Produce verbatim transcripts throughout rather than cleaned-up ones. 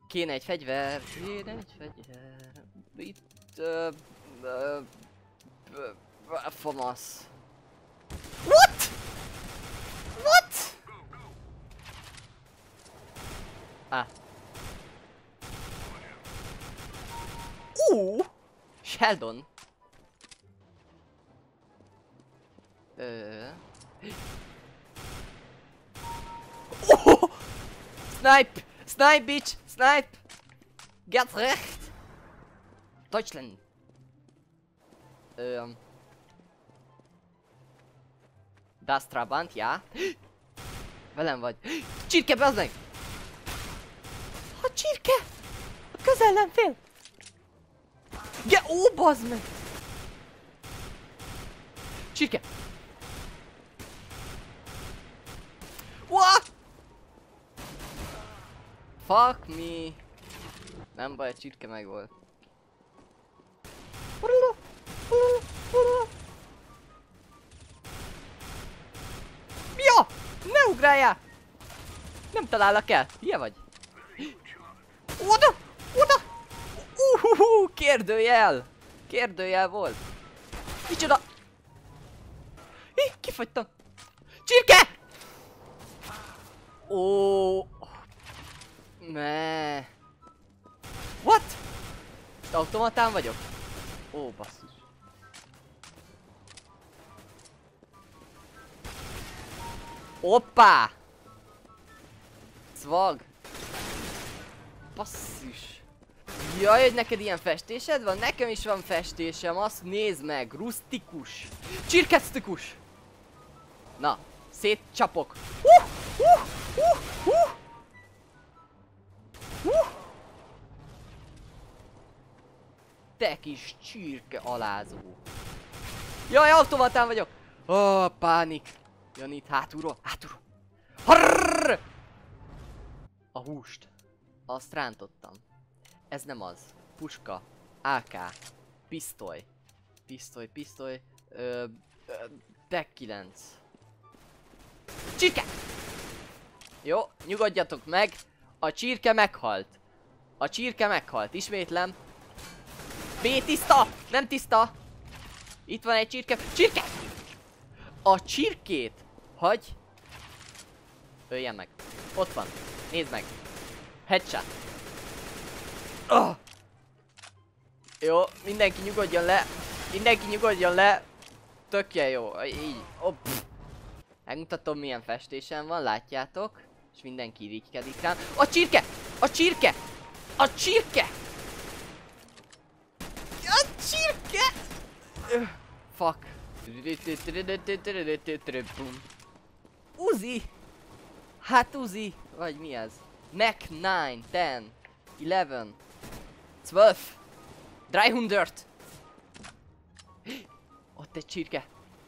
Kéne egy fegyver, kéne egy fegyver. Itt... Uh, uh, uh, famasz. What? What? Ah. Uh! Sheldon. Uh. Oh! Snipe! Snipe, bitch! Snipe! Get recht! Deutschland! Ähm. Das Trabant, ja? Velem vagy. Csirke, bazd meg! A csirke! A közellenfél! Ja, ó, bazd meg! Csirke! What? Fuck me! Nem baj, a csirke meg volt. Ja! Ne ugráljál! Nem talállak el! Hülye vagy? Oda! Oda! Uhuhu! Kérdőjel! Kérdőjel volt! Micsoda? Hi, kifagytam! Csirke! Ó! Ne. What? Automatán vagyok? Ó, basszus. Hoppá! Szvag! Basszus! Jaj, hogy neked ilyen festésed van? Nekem is van festésem, azt nézd meg! Rustikus! Csirkesztikus! Na, szétcsapok! Uh, uh, uh, uh. Uh. Te kis csirke alázó! Jaj, automatán vagyok! Ó, oh, pánik! Jön itt hátulról, hátulról! Harrrr! A húst. Azt rántottam. Ez nem az. Puska. á ká. Pisztoly. Pisztoly, pisztoly. Ö... ö Tek kilenc. Csirke! Jó, nyugodjatok meg. A csirke meghalt. A csirke meghalt. Ismétlem. B tiszta! Nem tiszta! Itt van egy csirke. Csirke! A csirkét hagy. Öljen meg. Ott van. Nézd meg. Headshot. Oh. Jó, mindenki nyugodjon le. Mindenki nyugodjon le. Tökje jó. Így. Oh, megmutatom milyen festésem van, látjátok. És mindenki irigykedik rám. A csirke! A csirke! A csirke! A csirke! Uh, fuck. Uzi! Hát Uzi! Vagy mi ez? Mac kilenc, tíz, tizenkettő, tizenkettő, háromszáz! Ott egy csirke!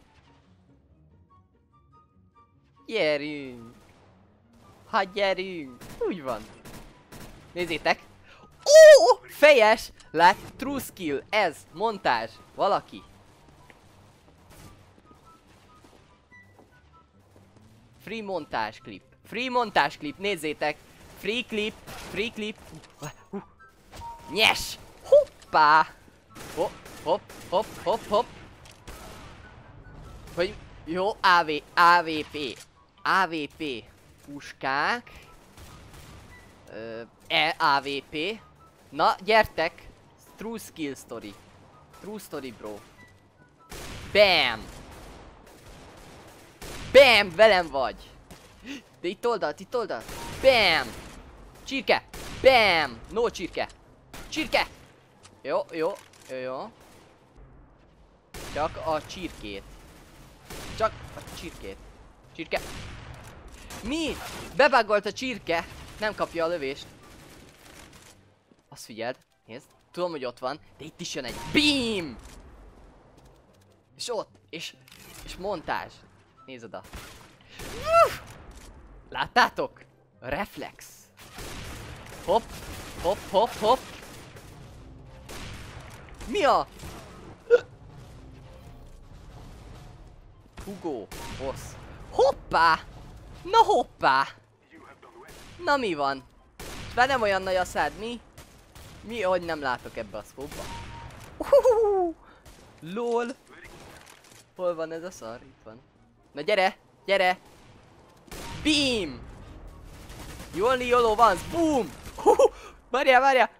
Gyerünk! Hát gyerünk! Úgy van! Nézzétek! Ó! Fejes! Lát, true skill! Ez! Montázs! Valaki! Free montázs klip! Free montázs klip! Nézzétek! Free clip! Free clip! Uh, uh. Nyes! Hoppá! Hopp, hopp, hopp, hopp, hopp! Hogy jó, á vé, á vé pé! á vé pé! Puskák! Ö, e, á vé pé! Na, gyertek! True skill story! True story, bro! Bam! Bam! Velem vagy! De itt oldalt, itt oldalt! Bam! Csirke! Bam! No csirke! Csirke! Jó, jó, jó, jó. Csak a csirkét. Csak a csirkét. Csirke! Mi? Bebuggolt a csirke! Nem kapja a lövést. Azt figyeld, nézd. Tudom, hogy ott van, de itt is jön egy BEAM! És ott, és, és montázs. Nézd oda. Láttátok? Reflex. Hopp, hopp, hopp, hopp. Mi a? Hugo, boss. Hoppá! Na hoppá! Na mi van? Már nem olyan nagy a szád, mi? Mi, hogy nem látok ebbe a szkópba? Uhuhu! Lol! Hol van ez a szar? Itt van. Na gyere! Gyere! Beam! You only YOLO once! Boom! Huhu! Várjál, várjál!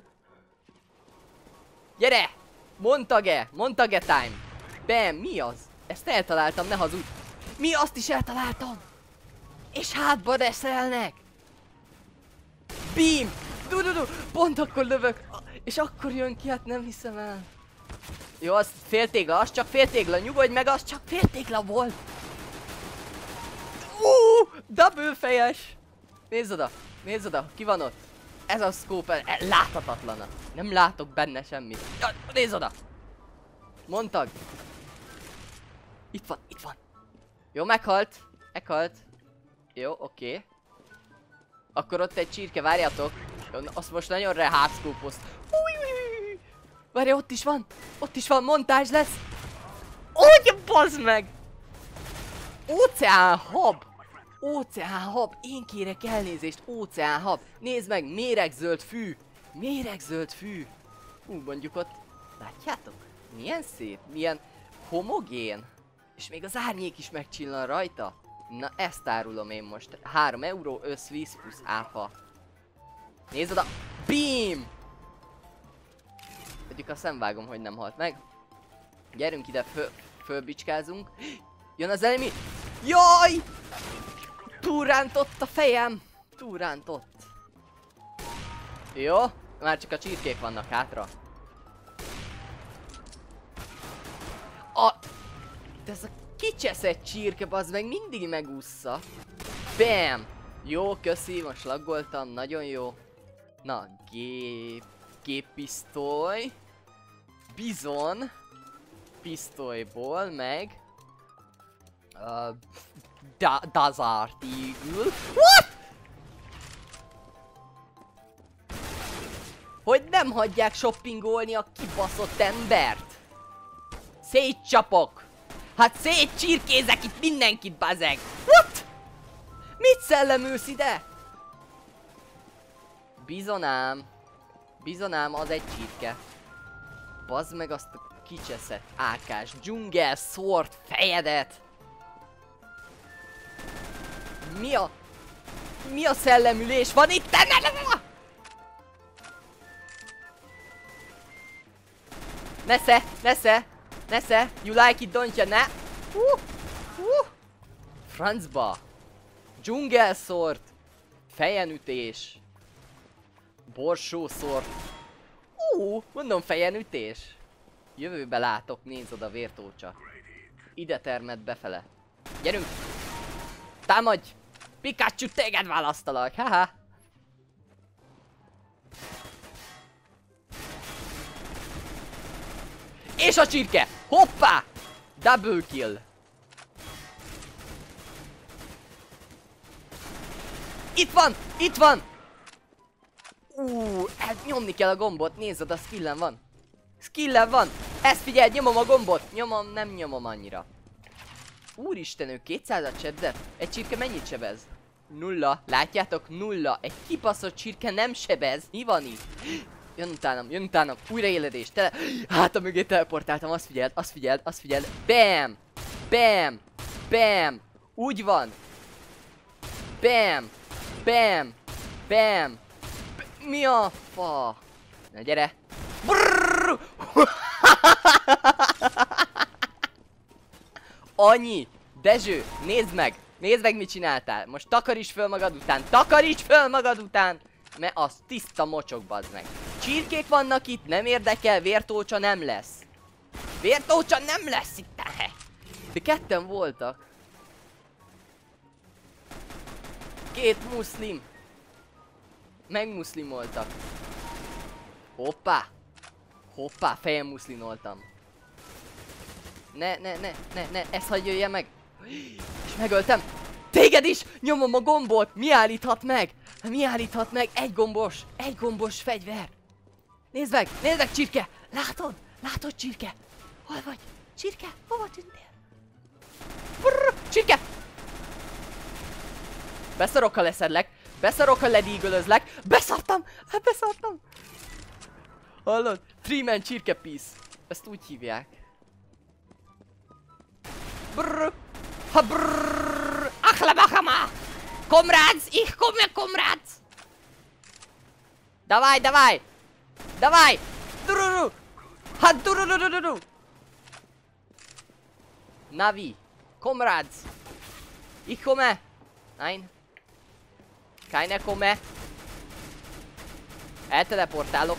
Gyere! Montage! Montage time! Bam! Mi az? Ezt eltaláltam, ne hazudj! Mi? Azt is eltaláltam! És hátba reszelnek! Beam! Du, du, du. Pont akkor lövök! És akkor jön ki, hát nem hiszem el. Jó, az féltégla, az csak féltégla, nyugodj meg, az csak féltégla volt! Uh, double fejes! Nézd oda, nézd oda, ki van ott? Ez a scope, e, láthatatlan. Nem látok benne semmit. Ja, nézd oda! Mondtag! Itt van, itt van. Jó, meghalt. Meghalt. Jó, oké. Okay. Akkor ott egy csirke, várjatok. Azt most nagyon rehátszkópozt. Várja, ott is van. Ott is van, montázs lesz. Úgy, bazd meg! Óceán hab! Óceán hab! Én kérek elnézést, óceán hab! Nézd meg, méregzöld fű! Méregzöld fű! Hú, mondjuk ott... Látjátok? Milyen szép, milyen homogén! És még az árnyék is megcsillan rajta. Na, ezt árulom én most. három euró összvíz plusz áfa. Nézd oda! Beam! Mondjuk azt nem vágom, hogy nem halt meg. Gyerünk ide, föl, fölbicskázunk. Jön az elemi! Jaj! Túrántott a fejem! Túrántott. Jó, már csak a csirkék vannak hátra. A... De ez a kicseszett csirke, bazd meg, mindig megúszza. Bam! Jó, köszi, most laggoltam, nagyon jó. Na, gép... Géppisztoly. Bizon. Pisztolyból, meg... Uh, da Desert Eagle. What? Hogy nem hagyják shoppingolni a kibaszott embert? Szétcsapok! Hát szétcsirkézek itt mindenkit, bazeg! What? Mit szellemülsz ide? Bizonám. Bizonám, az egy csirke. Bazd meg azt a kicseszett ákás dzsungel sword fejedet! Mi a... Mi a szellemülés van itt? Ne, ne, ne, ne. Nesze, nesze, nesze, you like it, don't you, ne? Uh, uh. Francba. Dzsungel sword. Fejenütés. Borsó sword. Uh, mondom fejenütés. Jövőbe látok, nézd oda, vértócsa. Ide termett befele. Gyerünk! Támadj! Pikachu, téged választalak, haha! És a csirke! Hoppá! Double kill! Itt van! Itt van! Úúúú, hát nyomni kell a gombot, nézd oda, skillen van. Skillen van! Ezt figyeld, nyomom a gombot! Nyomom, nem nyomom annyira. Úristen, ő kétszázat sebzett? Egy csirke mennyit sebez? Nulla. Látjátok? Nulla. Egy kibaszott csirke nem sebez. Mi van itt? Jön utánam, jön utánam. Újraéledés. Tele... Hát a mögé teleportáltam. Azt figyeld, azt figyeld, azt figyeld. Bam! Bam! Bam! Úgy van. Bam! Bam! Bam! Mi a fa? Na gyere. Brrrr! Annyi! Dezső, nézd meg! Nézd meg, mit csináltál! Most takaríts föl magad után! Takaríts föl magad után! Mert az tiszta mocsok, bazd meg! Csirkék vannak itt, nem érdekel, vértócsa nem lesz! Vértócsa nem lesz itt! De ketten voltak! Két muszlim! Megmuszlimoltak! Hoppá! Hoppá, fejem muszlinoltam! Ne, ne, ne, ne, ne, ezt hagyj jöjje meg! És megöltem! Téged is! Nyomom a gombot! Mi állíthat meg? Mi állíthat meg? Egy gombos! Egy gombos fegyver! Nézd meg! Nézd meg, csirke! Látod? Látod, csirke? Hol vagy? Csirke? Hova tűntél? Brrr, csirke! Beszarok, ha leszedlek! Beszarok, ha ledígölözlek. Beszartam! Hát beszartam! Hallod? Three-man csirkepísz. Ezt úgy hívják. Brrr. Ha brrr. Achlabachama! Comrades! Ich komme, comrades! Давай, давай! Давай! Dururu! Ha dururururu! Navi! Comrades! Ich komme! Nein! Keine komme! Elteleportálok!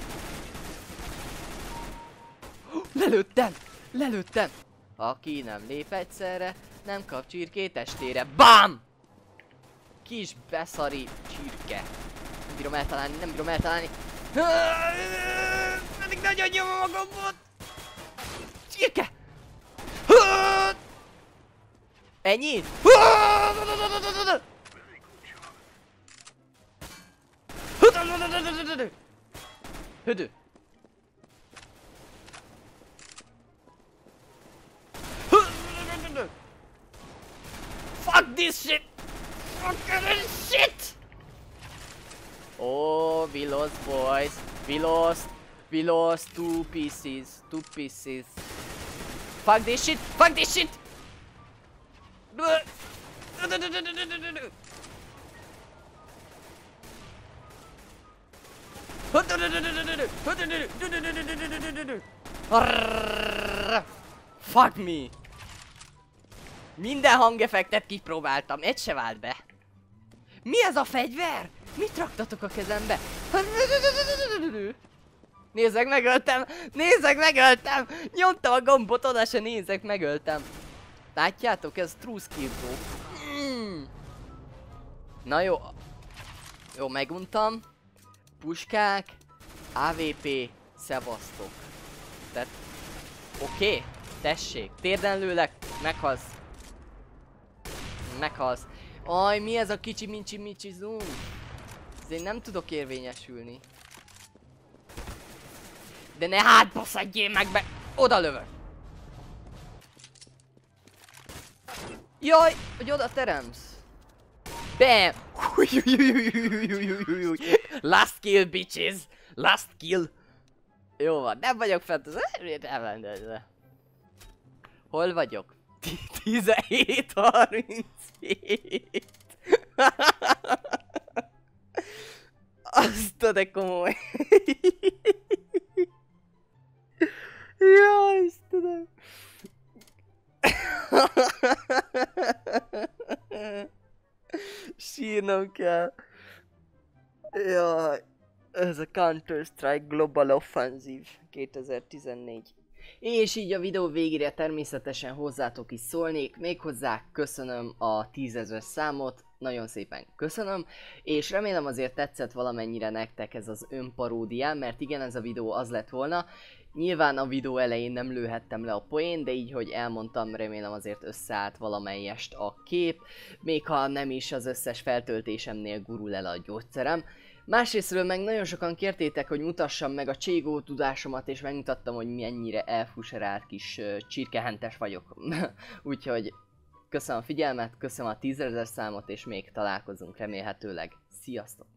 Lelőttem! Lelőttem! Aki nem lép egyszerre, nem kap csirkét testére. BAM! Kis beszari csirke. Nem bírom eltalálni, nem bírom eltalálni. Pedig nagyon nyomom a gombot! Csirke! Ennyi? Hödő! Fuck this shit! Fuck this shit! Oh, we lost, boys. We lost. We lost two pieces. Two pieces. Fuck this shit! Fuck this shit! Fuck me! Minden hangeffektet kipróbáltam, egy se vált be. Mi ez a fegyver? Mit raktatok a kezembe? Nézzek, megöltem! Nézzek, megöltem! Nyomtam a gombot, oda se nézzek, megöltem. Látjátok, ez true skill bro. Mm. Na jó. Jó, meguntam. Puskák. á vé pé. Szevasztok. Tehát... Oké. Okay. Tessék. Térden lőlek. Meghalsz. Meghalsz. Aj, mi ez a kicsi mincsi micsi zoom? Ezért nem tudok érvényesülni. De ne hátba szedjél meg be! Oda lövök! Jaj, hogy oda teremsz! Bam! Last kill, bitches! Last kill! Jó van, nem vagyok fent az elrendezve. Hol vagyok? tizenhét harminchét! Azt de komoly! Jaj, Istenem! Sírnom kell. Jaj, ez a Counter-Strike Global Offensive kétezer-tizennégy. És így a videó végére természetesen hozzátok is szólnék, méghozzá köszönöm a tízezres számot, nagyon szépen köszönöm, és remélem azért tetszett valamennyire nektek ez az önparódiám, mert igen, ez a videó az lett volna. Nyilván a videó elején nem lőhettem le a poén, de így, hogy elmondtam, remélem azért összeállt valamelyest a kép, még ha nem is az összes feltöltésemnél gurul el a gyógyszerem. Másrésztről meg nagyon sokan kértétek, hogy mutassam meg a cségó tudásomat, és megmutattam, hogy mennyire elfuserált kis uh, csirkehentes vagyok. Úgyhogy köszönöm a figyelmet, köszönöm a tízezer számot, és még találkozunk remélhetőleg. Sziasztok!